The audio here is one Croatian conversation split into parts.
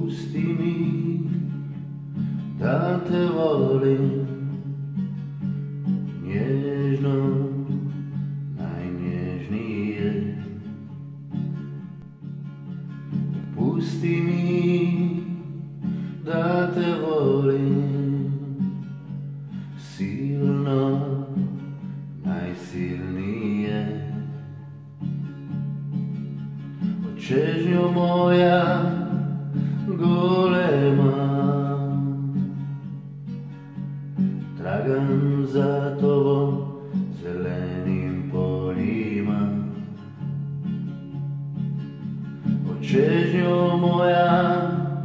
Pusti mi da te volim nježno, najnježnije. Pusti mi da te volim silno, najsilnije. O čežnjo moja golema, tragam za tobom zelenim poljima. O čežnjo moja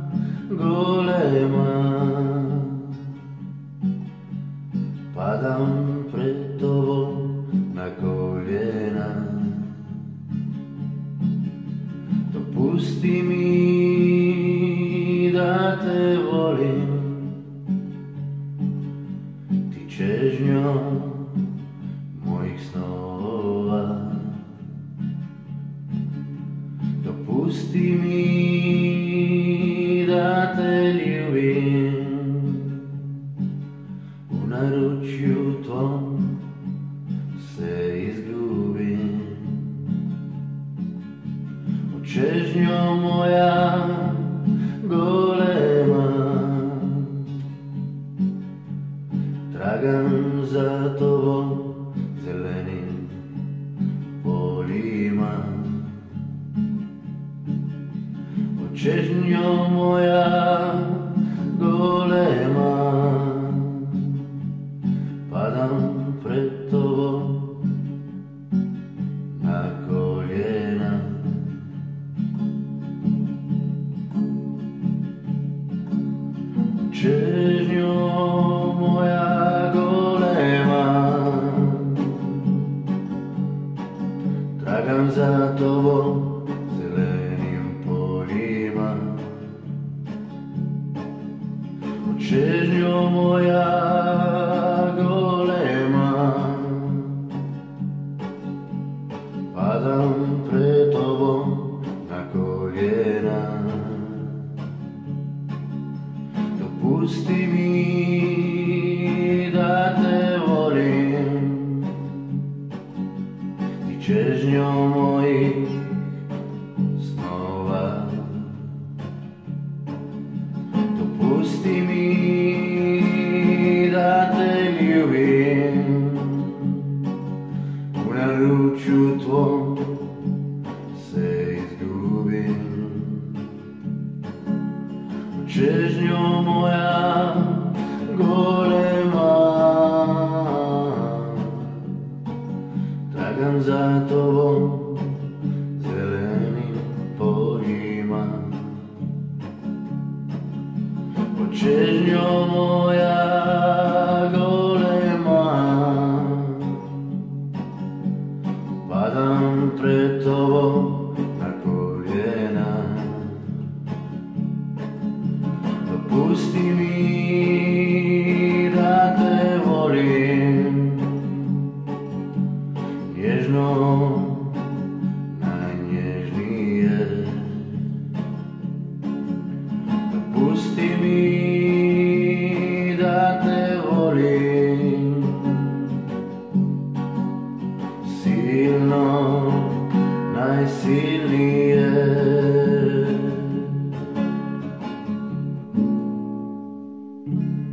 golema, padam pred tobom na koljena. Dopusti mi da te volim, ti čežnjo mojih snova. Dopusti mi da te ljubim, u naručju tvom se izgubim. O čežnjo moja golema, tragam za tobom zelenim poljima. O čežnjo moja golema, padam pred tobom na koljena. O čežnjo moja golema, tragam za tobom zelenim poljima. O čežnjo moja golema, padam pred tobom na koljena. Dopusti mi da te volim, ti čežnjo mojih snova. Dopusti mi da te ljubim, u naručju tvom se izgubim. O čežnjo moja golema, tragam za tobom zelenim poljima. O čežnjo moja golema, padam pred tobom na koljena. Dopusti mi da te volim nježno, najnježnije. Dopusti mi da te volim silno, najsilnije.